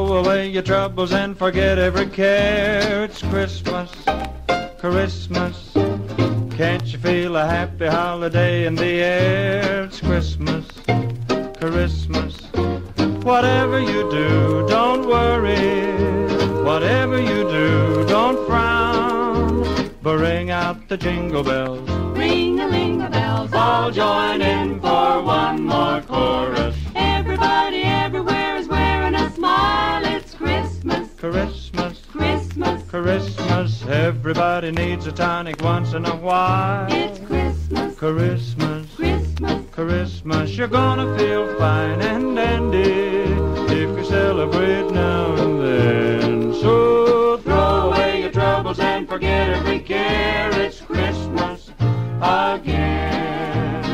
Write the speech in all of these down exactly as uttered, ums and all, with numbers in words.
Throw away your troubles and forget every care. It's Christmas, Christmas. Can't you feel a happy holiday in the air? It's Christmas, Christmas. Whatever you do, don't worry. Whatever you do, don't frown. Bring out the jingle bells. Ring-a-ling-a-bells. All join in for one more chorus. Everybody everywhere is wearing a smile. It's Christmas, Christmas, Christmas, Christmas. Everybody needs a tonic once in a while. it's Christmas, Christmas, Christmas. Christmas. You're gonna feel fine and dandy if you celebrate now and then. So throw away your troubles and forget every care. It's Christmas again.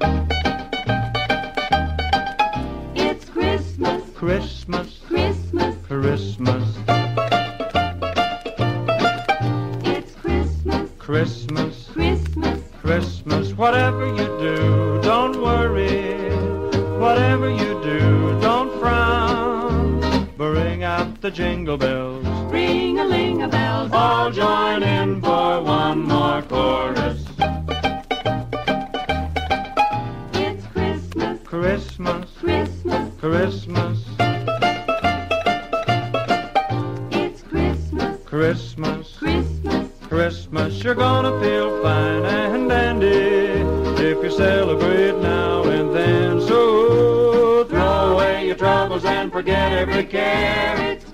It's Christmas, Christmas, Christmas. Christmas, It's Christmas, Christmas, Christmas. Christmas. Whatever you do, don't worry. Whatever you do, don't frown. Bring out the jingle bells. Ring-a-ling-a-bells. All join in for one more chorus. It's Christmas, Christmas, Christmas. Christmas, It's Christmas, Christmas, Christmas. Christmas. You're gonna feel fine and dandy if you celebrate now and then. So throw away your troubles and forget every care. It's